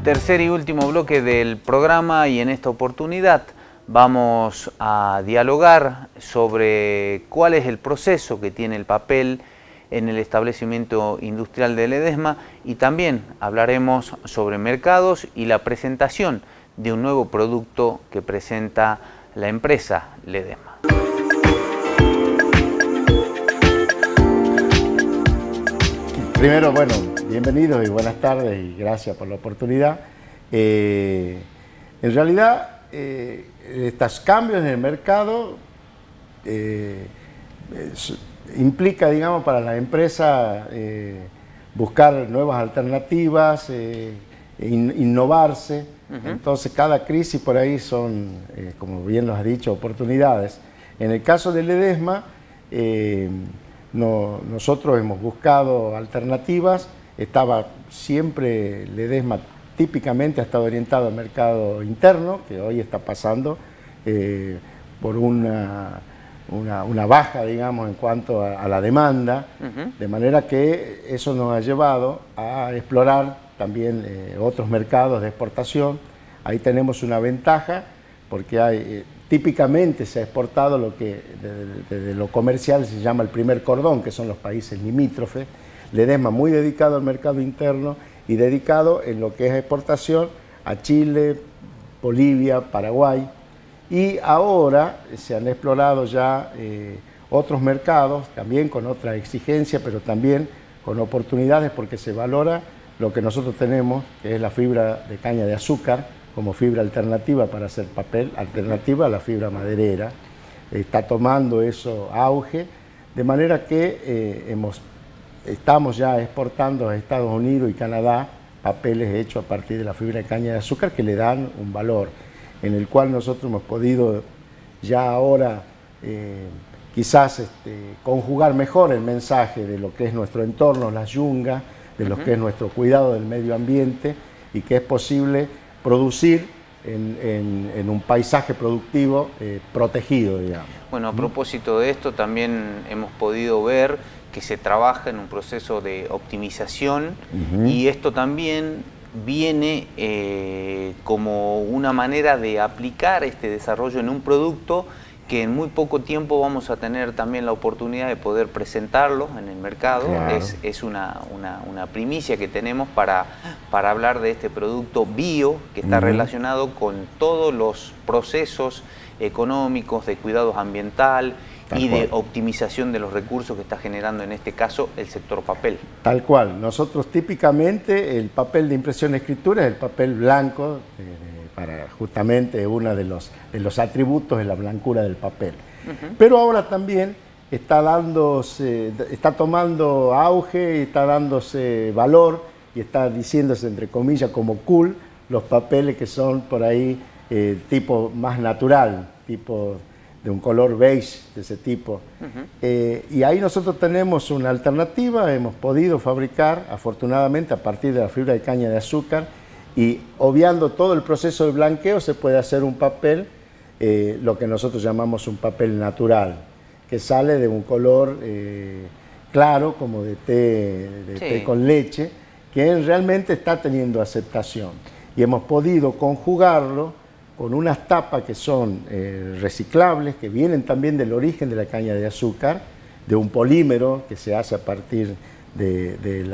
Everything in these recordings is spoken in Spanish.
Tercer y último bloque del programa, y en esta oportunidad vamos a dialogar sobre cuál es el proceso que tiene el papel en el establecimiento industrial de Ledesma, y también hablaremos sobre mercados y la presentación de un nuevo producto que presenta la empresa Ledesma. Primero, bueno, bienvenidos y buenas tardes y gracias por la oportunidad. En realidad, estos cambios en el mercado implica, digamos, para la empresa buscar nuevas alternativas, innovarse. Entonces, cada crisis por ahí son, como bien lo has dicho, oportunidades. En el caso de Ledesma, nosotros hemos buscado alternativas. Estaba siempre Ledesma, típicamente ha estado orientado al mercado interno, que hoy está pasando por una baja, digamos, en cuanto a la demanda, de manera que eso nos ha llevado a explorar también otros mercados de exportación. Ahí tenemos una ventaja porque típicamente se ha exportado lo que desde lo comercial se llama el primer cordón, que son los países limítrofes. Ledesma muy dedicado al mercado interno y dedicado en lo que es exportación a Chile, Bolivia, Paraguay. Y ahora se han explorado ya otros mercados, también con otra exigencia, pero también con oportunidades, porque se valora lo que nosotros tenemos, que es la fibra de caña de azúcar, como fibra alternativa para hacer papel, alternativa a la fibra maderera. Está tomando eso auge, de manera que estamos ya exportando a Estados Unidos y Canadá papeles hechos a partir de la fibra de caña de azúcar que le dan un valor, en el cual nosotros hemos podido ya ahora quizás conjugar mejor el mensaje de lo que es nuestro entorno, las yungas, de lo que es nuestro cuidado del medio ambiente, y que es posible producir en un paisaje productivo protegido, digamos. Bueno, a propósito de esto, también hemos podido ver que se trabaja en un proceso de optimización, y esto también viene como una manera de aplicar este desarrollo en un producto que en muy poco tiempo vamos a tener también la oportunidad de poder presentarlo en el mercado. Claro. Es una primicia que tenemos para hablar de este producto bio que está relacionado con todos los procesos económicos, de cuidados ambiental y de optimización de los recursos que está generando en este caso el sector papel. Tal cual. Nosotros típicamente el papel de impresión escritura es el papel blanco, para justamente uno de los atributos de la blancura del papel. Pero ahora también está tomando auge, está dándose valor y está diciéndose entre comillas como cool los papeles que son por ahí tipo más natural, tipo de un color beige, de ese tipo. Y ahí nosotros tenemos una alternativa. Hemos podido fabricar, afortunadamente, a partir de la fibra de caña de azúcar, y obviando todo el proceso de blanqueo se puede hacer un papel, lo que nosotros llamamos un papel natural, que sale de un color claro, como de té con leche, que realmente está teniendo aceptación. Y hemos podido conjugarlo con unas tapas que son reciclables, que vienen también del origen de la caña de azúcar, de un polímero que se hace a partir de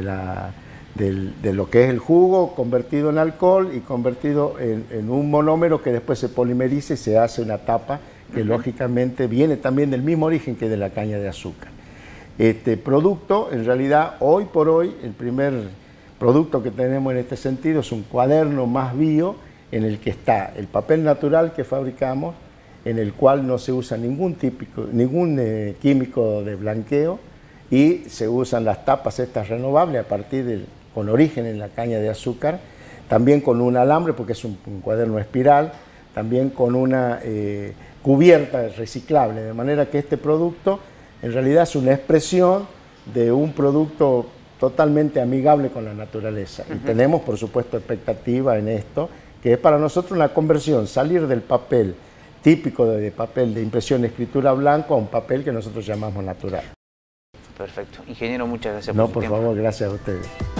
lo que es el jugo convertido en alcohol y convertido en un monómero que después se polimeriza y se hace una tapa que lógicamente viene también del mismo origen que de la caña de azúcar. Este producto, en realidad, hoy por hoy, el primer producto que tenemos en este sentido es un cuaderno más bio, en el que está el papel natural que fabricamos, en el cual no se usa ningún químico de blanqueo, y se usan las tapas estas renovables con origen en la caña de azúcar, también con un alambre, porque es un cuaderno espiral, también con una cubierta reciclable, de manera que este producto en realidad es una expresión de un producto totalmente amigable con la naturaleza. Y tenemos, por supuesto, expectativa en esto, que es para nosotros una conversión, salir del papel típico de papel de impresión escritura blanco a un papel que nosotros llamamos natural. Perfecto. Ingeniero, muchas gracias por su tiempo. No, por favor, gracias a ustedes.